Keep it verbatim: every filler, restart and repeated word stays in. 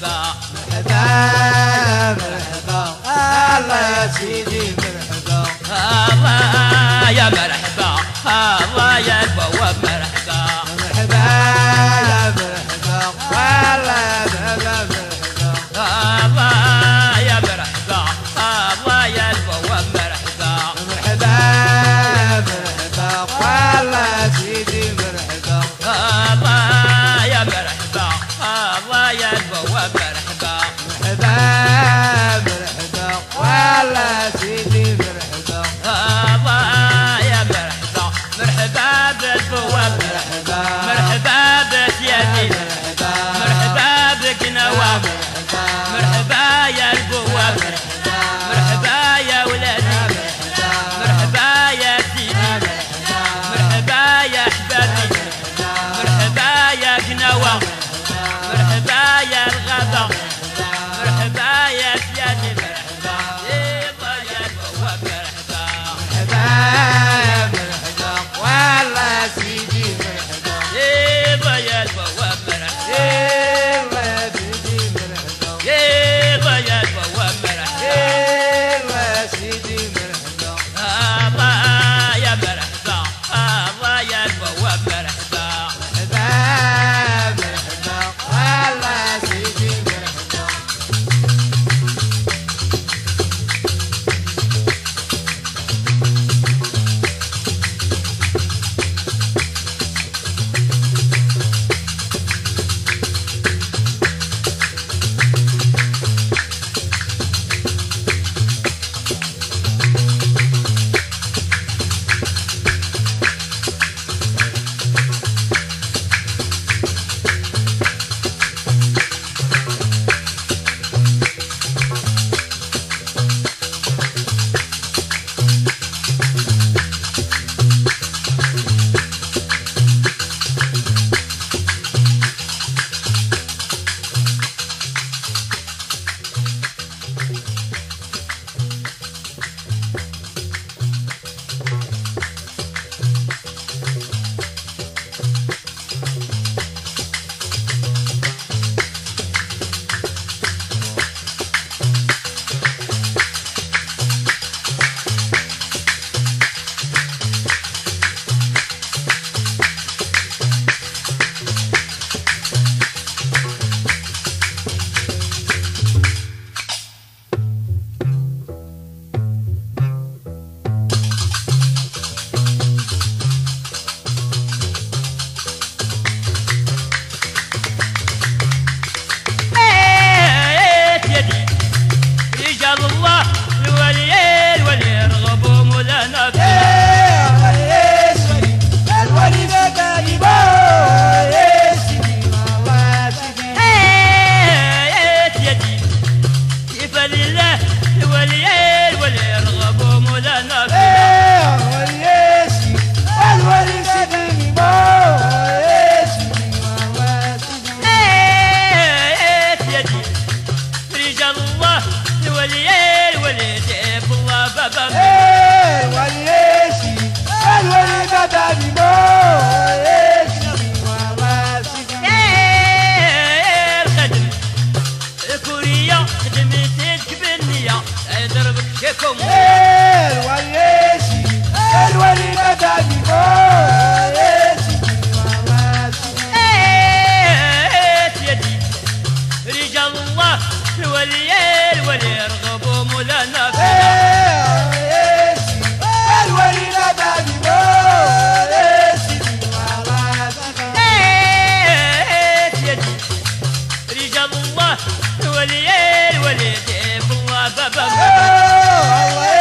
مرحبا مرحبا الله يا سيدي مرحبا الله يا مرحبا الله يا البواب مرحبا مرحبا يا مرحبا والله يا مرحبا الله يا مرحبا الله يا البواب مرحبا مرحبا يا مرحبا والله يا سيدي مرحبا الله يا مرحبا الله يا البواب مرحبا مرحبا مرحبا والله يا سيدي مرحبا الله يا مرحبا مرحبا بالبواب مرحبا مرحبا بك يا دين مرحبا مرحبا بك نواب مرحبا يا البواب مرحبا يا ولادي مرحبا يا سيدي مرحبا يا احبابي مرحبا يا قنوة مرحبا يا الغابة مرحبا يا سيادي مرحبا يبا يا البواب مرحبا مرحبا مرحبا والله يا سيدي مرحبا يبا يا البواب مرحبا يلا يا سيدي مرحبا يبا يا البواب مرحبا يلا يا سيدي مرحبا الله يا مرحبا الله يا البواب مرحبا مرحبا مرحبا والله يا سيدي مرحبا ايت يدي رجال الله الولي الولي يرغبوا مولانا الولي بقالي بو يا سيدي والله يا سيدي ايت يدي كيف لله الولي الولي يرغبوا مولانا الولي يا سيدي الولي سيدي بو يا سيدي والله يا سيدي ايت يدي رجال الله الولي الولي جيب الله بابا الولي يا سيدي الولي بقالي بو يا سيدي والله يا سيدي الخدم كوريا خدمتك بالنية ضربك شكم الولي يا سيدي الولي بقالي بو يا سيدي والله يا سيدي ايت يدي رجال الله الولي الولي يرغبوا مولانا الولي بقالي بو يا سيدي والله يا سيدي ايت يدي رجال الله الولي الولي جيب الله بابا الله